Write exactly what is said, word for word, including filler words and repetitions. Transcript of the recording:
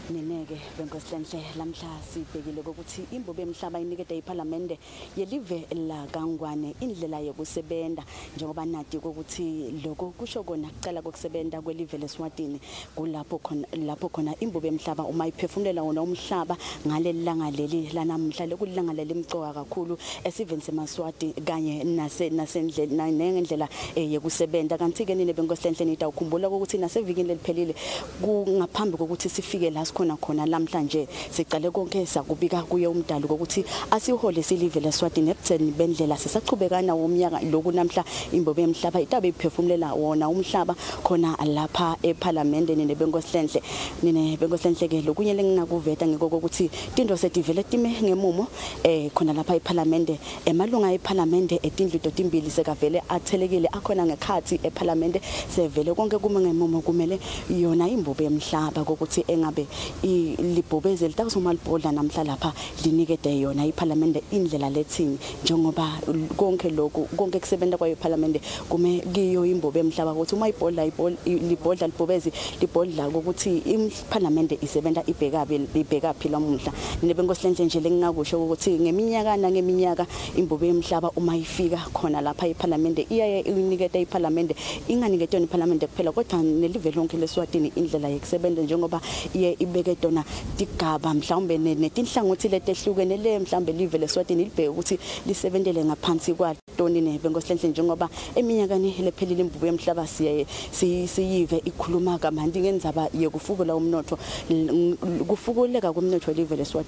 Nineke benkosihlenhle lamhla sibhekile ukuthi imbobo emhlaba inikede iParliament yelive la kaNgwane indlela yokusebenza njengoba nadi ukuthi lokho kusho kona kucala kokusebenza kwelive leSwatini kulapho khona lapho khona imbobo emhlaba uma iphefumulela wona umhlaba ngalelanga leli lanamhla lekulanga lelimcoka kakhulu esiveni seMaswati kanye nase nasendlela nengendlela yokusebenza kanti ke nine benkosihlenhle nida ukukhumbula ukuthi nasevikini leliphelile kungaphambi kokuthi sifike la khona khona lamhlanje siqale konke sakubika kuye umdali ukuthi asihole silive leSwatini ebutheni bendlela sisachubekana womnyaka lokhu namhla imbobo emhlaba itabe iphefumulela wona umhlaba khona lapha eParliament nine benkosihlenhle nine benkosihlenhle ke lokunye lengingakuveta ngikho ukuthi tindo sedivele time ngemumo eh khona lapha eParliament emalunga eParliament etindlu totimbili sekavele athelekile akhona ngekhathi eParliament sevele konke kuma ngemumo kumele yona imbobo emhlaba ukuthi engabe ilibhobeze litakuzoma libhodla namhla lapha linikede yona iParliament indlela lethini njengoba konke lokho konke kusebenza kwayo iParliament kume kiyo imbobo emhlaba ukuthi uma ibhodla libhodla libhobezi libhodla ukuthi iParliament isebenza ibhekabe ibheka phila umhla nebenkosihlenhle nje lengingakusho ukuthi ngeminyaka na ngeminyaka imbobo emhlaba uma ifika khona lapha iParliament iyaye inikede iParliament inganikede iParliament kuphela kodwa nelive lonke leSwatini indlela yokusebenza njengoba iye ibeke dona tigaba mhlawumbe netinhlangothi letehlukene le mhlawumbe live leSwatini libheke ukuthi lisebenzele ngaphansi kwa Toni nebenkosihlenhle njengoba eminyakani lephelile imbobo emhlaba siye siyive ikhuluma kamanti ngenzaba yekufukula umnotho kufukuleka komnotho live leSwatini